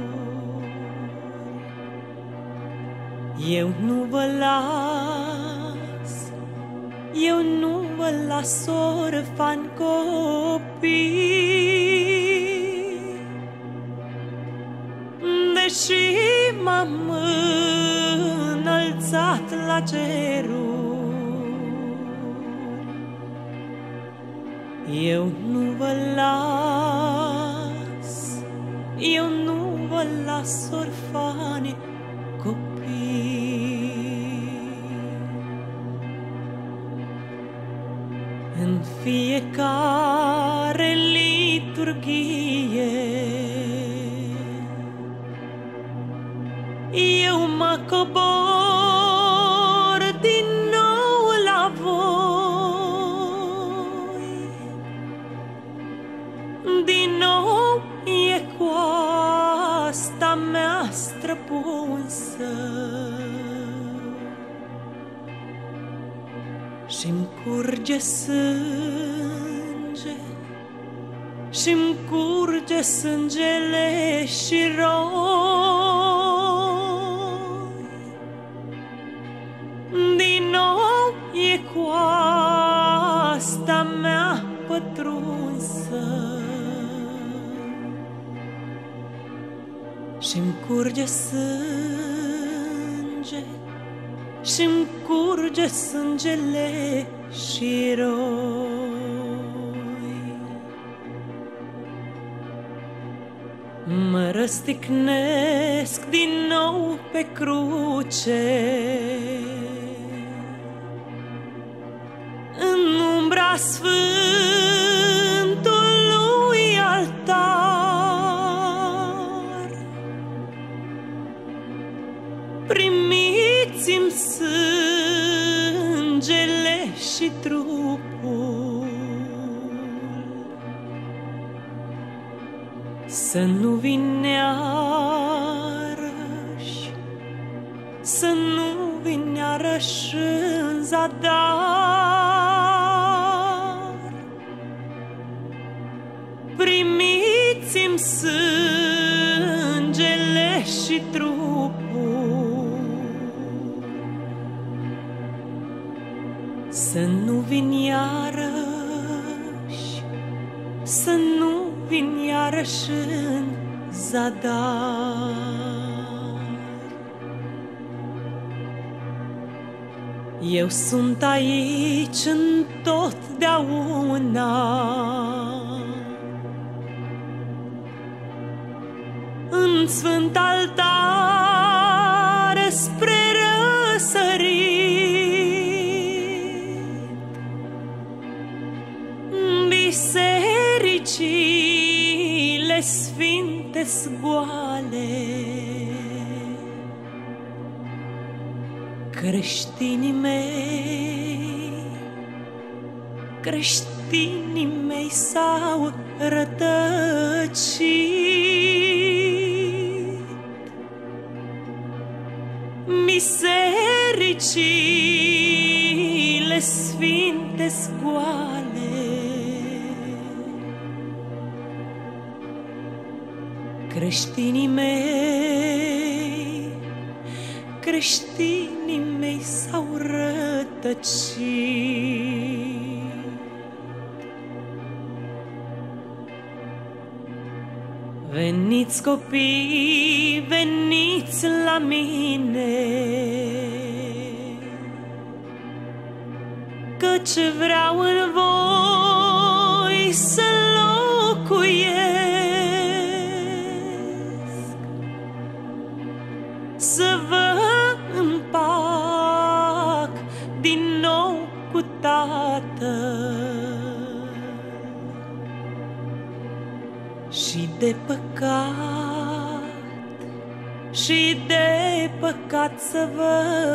eu nu vă las, eu nu vă las orfani copii, deși m-am înălțat la ceruri, eu nu vă las, eu nu vă las orfani copii. În fiecare liturghie eu mă cobor din nou la voi, din nou e coasta mea străpunsă și-mi curge sânge, și-mi curge sângele și roi. Din nou e coasta mea pătrunsă și-mi curge sânge, și-mi curge sângele și roi. Mă răsticnesc din nou pe cruce, în umbra sfântului altar. Primiți-mi sângele și trupul, să nu vin iarăși, să nu vin iarăși în zadar. Primiți-mi sângele și trupul, să nu vin iarăși, să nu vin iarăși în zadar. Eu sunt aici întotdeauna, în sfânt altar spre răsărit, bisericile sfinte-s goale, creștinii mei, creștinii mei s-au rătăcit, bisericile sfinte-s goale, creștinii mei, creștinii mei s-au rătăcit. Veniți copii, veniți la mine, căci vreau în voi să locuiesc, să vă împart Tată și de păcat, și de păcat să vă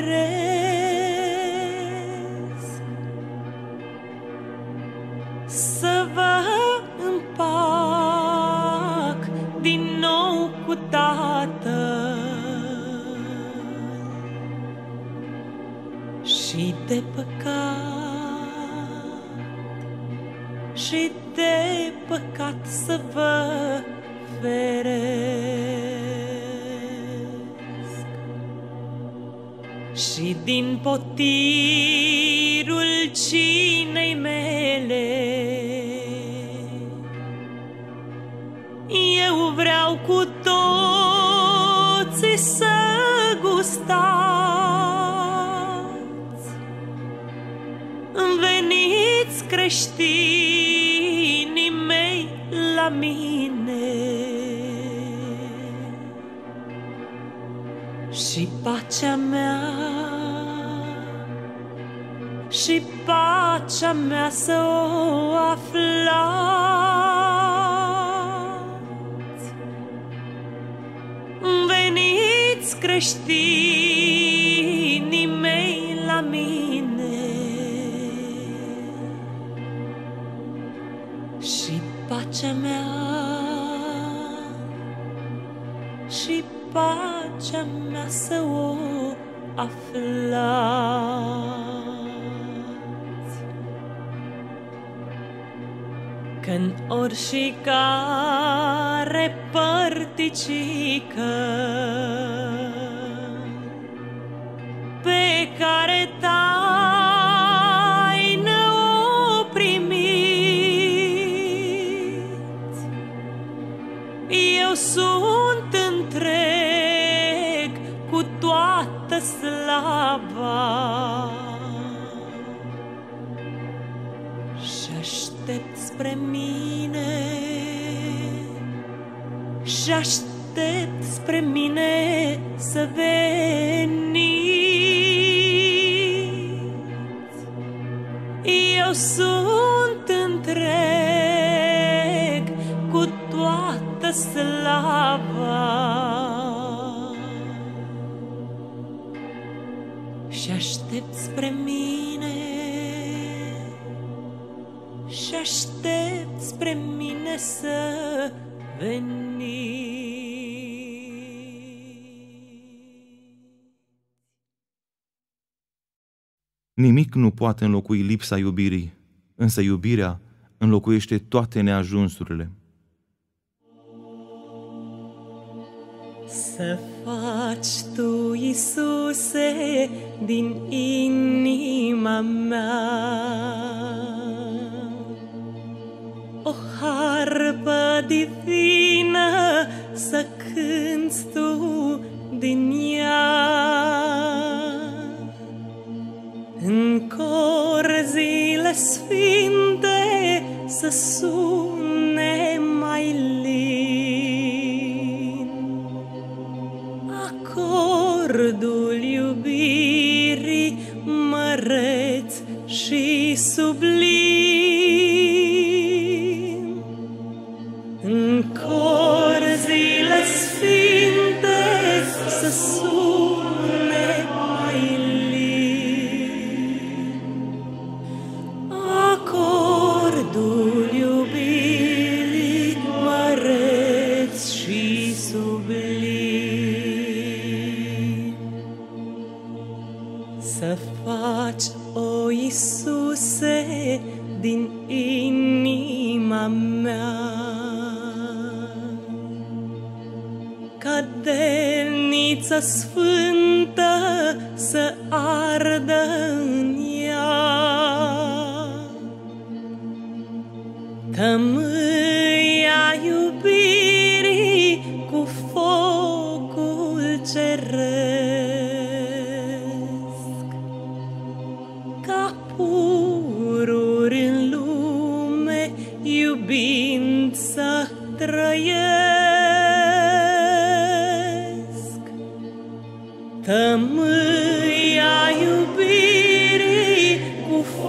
feresc, să vă împac din nou cu Tatăl și de păcat, și de păcat să vă feresc, și din potirul cinei mele eu vreau cu toții să gustați. Veniți, creștinii mei, la mine și pacea mea, și pacea mea să o aflați. Veniți, creștinii mei, la mine și pacea mea, și pacea mea să o aflați. Că-n orice care părticică pe care taină o primiți, eu sunt întreg cu toată slava și aștept spre mine, și aștept spre mine să veniți. Eu sunt întreg cu toată slava și aștept spre mine, și aștept spre mine să veniți. Nimic nu poate înlocui lipsa iubirii, însă iubirea înlocuiește toate neajunsurile. Să faci Tu, Iisuse, din inima mea o harpă divină, să cânți Tu din ea. În corzile sfinte să sune mai lin acordul iubirii măreț și sublim. În corzile sfinte să sune mai lin acordul iubirii măreț și sublim. Să faci, o Iisuse, din inima mea cadelniță sfântă să ardă în ea, tămâia iubirii cu focul ceresc, ca pururi în lume iubind să trăiesc. Tămâia iubirii cu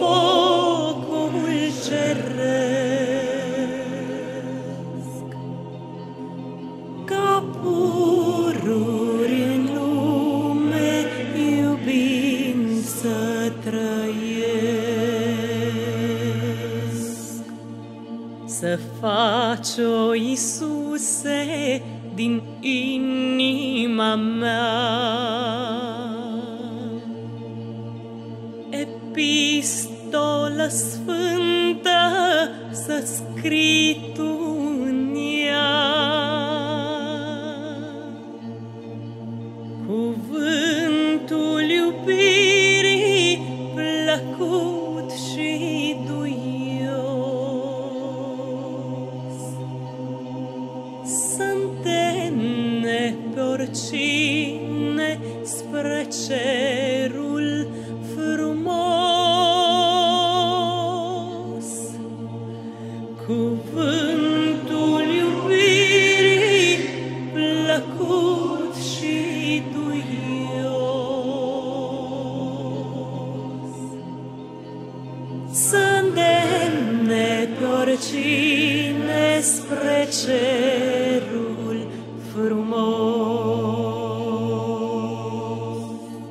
pururi în lume, iubind să trăiesc. Să faci, o Iisuse, din inima mea epistolă sfântă, să scrii tu în ea cuvântul iubirii plăcut și duios, să îndemne pe oricine spre cerul frumos. Cuvântul iubirii plăcut și duios, să îndemne pe oricine spre cerul frumos.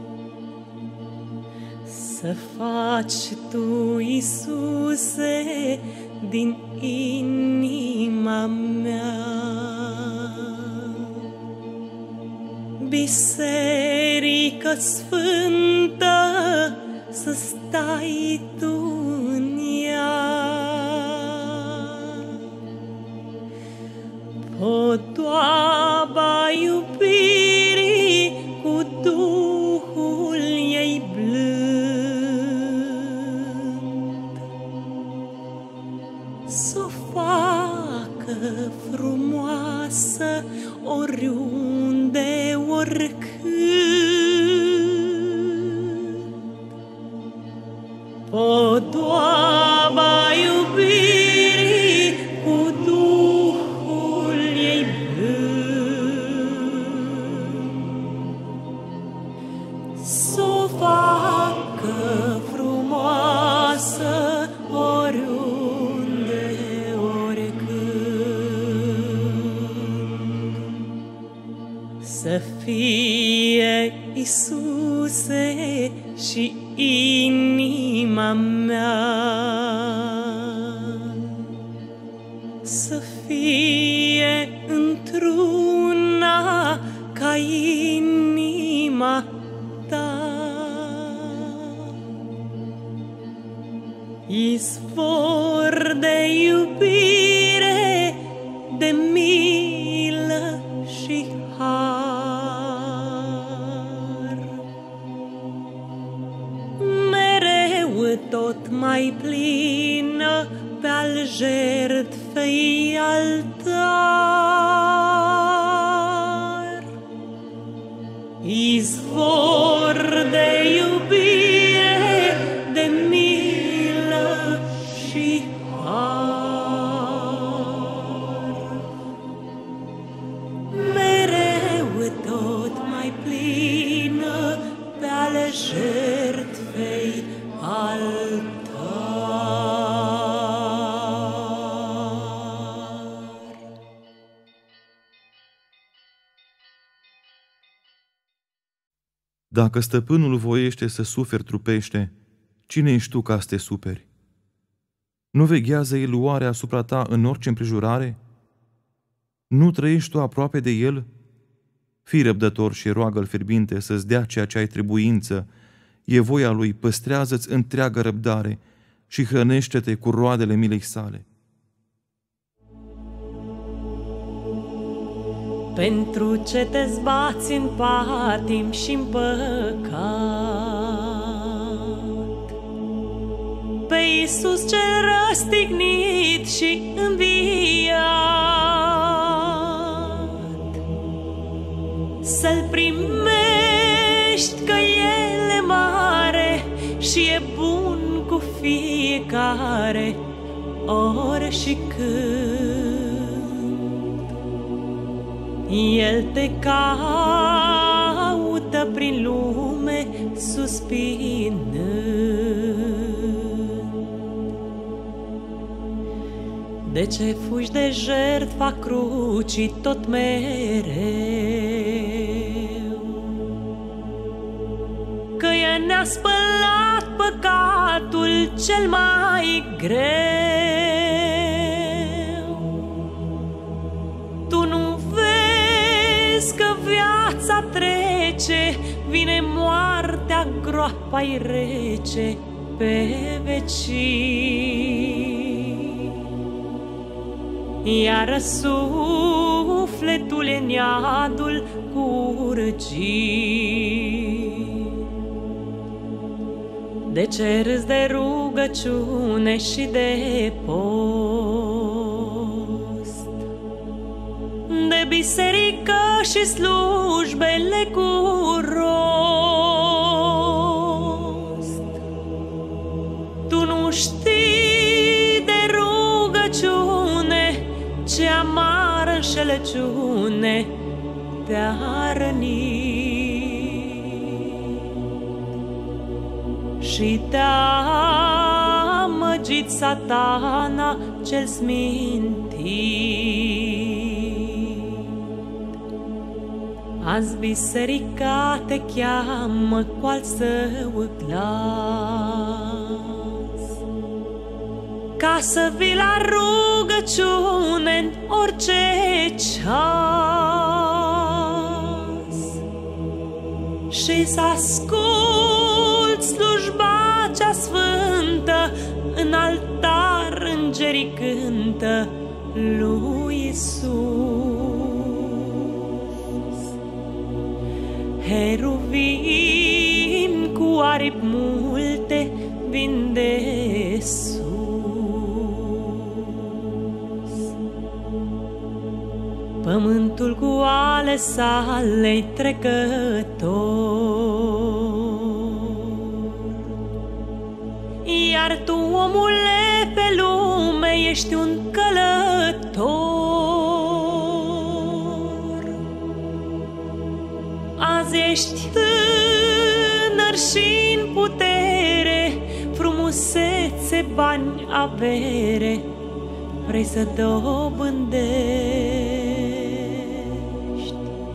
Să faci tu, Iisuse, din inima mea biserică sfântă, să stai tu în ea, podoaba iubirii cu Duhul ei blând, s-o facă frumoasă oriunde, oricând. Podoaba iubirii cu Duhul ei blând, s-o facă frumoasă oriunde, oricând. Să fie, Iisuse, și inima mea, să fie într-una ca inima ta, izvor de iubire, de milă și har, mereu tot mai plină pe-al jertfei altar, izvor de iubire, de milă și har, mereu tot mai plină pe-al jertfei altar. Dacă stăpânul voiește să suferi trupește, cine ești tu ca să te superi? Nu veghează el oare asupra ta în orice împrejurare? Nu trăiești tu aproape de el? Fii răbdător și roagă-l fierbinte să-ți dea ceea ce ai trebuință. E voia lui, păstrează-ți întreagă răbdare și hrănește-te cu roadele milei sale. Pentru ce te zbați în patim și-n păcat, pe Iisus cel răstignit și înviat, să-L primești că El e mare și e bun cu fiecare, ori și când El te caută prin lume suspinând. De ce fugi de jertfa crucii tot mereu? Că ea ne-a spălat păcatul cel mai greu. Tu nu vezi că viața trece, vine moartea, groapa-i rece pe vecii. Iar sufletul e neadul cu urgii. De ce râzi de rugăciune și de post, de biserică și slujbele cu rost? Tu nu știi de rugăciune, ce amară înșelăciune te-a rănit și te-a amăgit Satana cel smintit. Azi biserica te cheamă cu al său glas, ca să vii la rugăciune în orice ceas și să asculți slujba cea sfântă, în altar îngerii cântă lui Iisus. Heruvim cu aripi multe vin de sus, pământul cu ale sale trecător. Iar tu, omule, pe lume ești un călător. Azi ești tânăr și în putere, frumusețe, bani, avere, vrei să dobândești.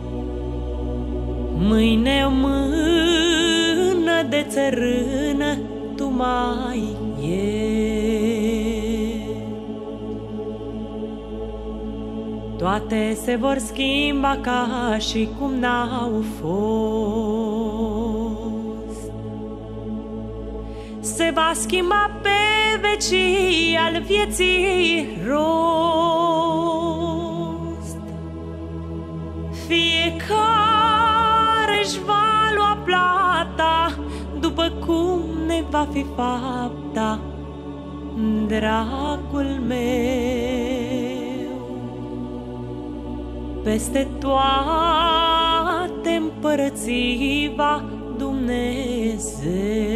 Mâine o mână de țărână tu mai e. Toate se vor schimba ca și cum n-au fost. Se va schimba pe vecii al vieții rost. Fiecare își va lua plata după cum ne va fi fapta, dragul meu. Peste toate împărății va Dumnezeu.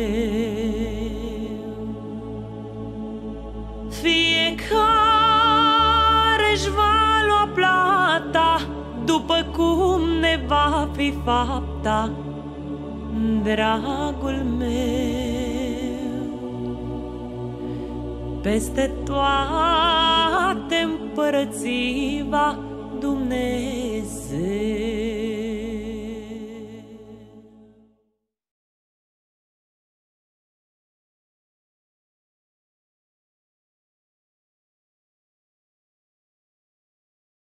Fiecare își va lua plata după cum ne va fi fapta, dragul meu. Peste toate împărății va Dumnezeu.